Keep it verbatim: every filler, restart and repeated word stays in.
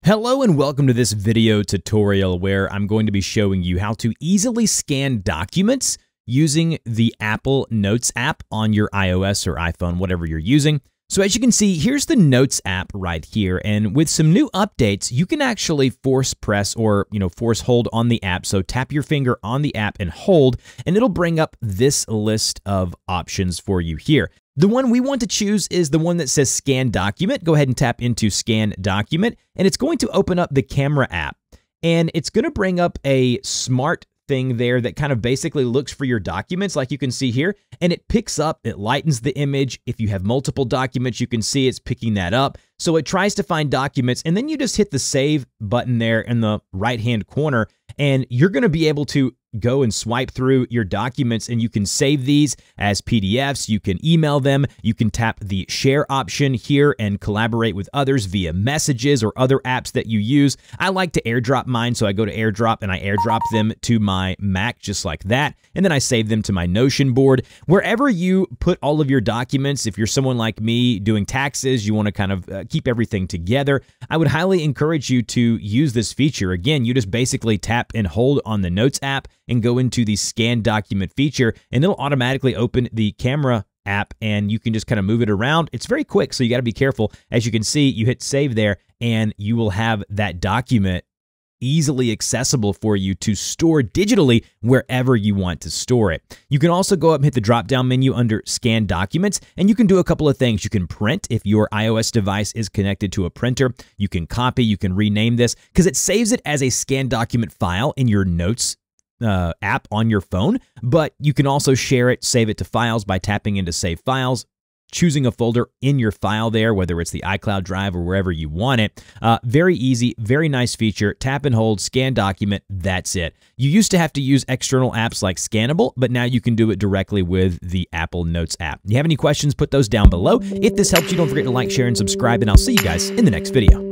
Hello and welcome to this video tutorial where I'm going to be showing you how to easily scan documents using the Apple Notes app on your iOS or iPhone, whatever you're using. So as you can see, here's the Notes app right here, and with some new updates, you can actually force press or, you know, force hold on the app. So tap your finger on the app and hold, and it'll bring up this list of options for you here. The one we want to choose is the one that says Scan Document. Go ahead and tap into Scan Document, and it's going to open up the camera app. And it's going to bring up a smart thing there that kind of basically looks for your documents like you can see here, and it picks up, it lightens the image. If you have multiple documents, you can see it's picking that up. So it tries to find documents, and then you just hit the Save button there in the right-hand corner, and you're going to be able to go and swipe through your documents, and you can save these as P D Fs. You can email them. You can tap the share option here and collaborate with others via messages or other apps that you use. I like to airdrop mine, so I go to airdrop and I airdrop them to my Mac just like that, and then I save them to my Notion board. Wherever you put all of your documents, if you're someone like me doing taxes, you want to kind of uh, keep everything together, I would highly encourage you to use this feature. Again, you just basically tap and hold on the Notes app and go into the Scan Document feature, and it'll automatically open the camera app, and you can just kind of move it around. It's very quick, so you got to be careful. As you can see, you hit save there, and you will have that document easily accessible for you to store digitally wherever you want to store it. You can also go up and hit the drop-down menu under Scan Documents, and you can do a couple of things. You can print if your iOS device is connected to a printer. You can copy, you can rename this, because it saves it as a Scan Document file in your Notes Uh, app on your phone, but you can also share it, save it to files by tapping into Save Files, choosing a folder in your file there, whether it's the iCloud drive or wherever you want it. Uh, very easy, very nice feature. Tap and hold, Scan Document, that's it. You used to have to use external apps like Scannable, but now you can do it directly with the Apple Notes app. If you have any questions, put those down below. If this helped you, don't forget to like, share, and subscribe, and I'll see you guys in the next video.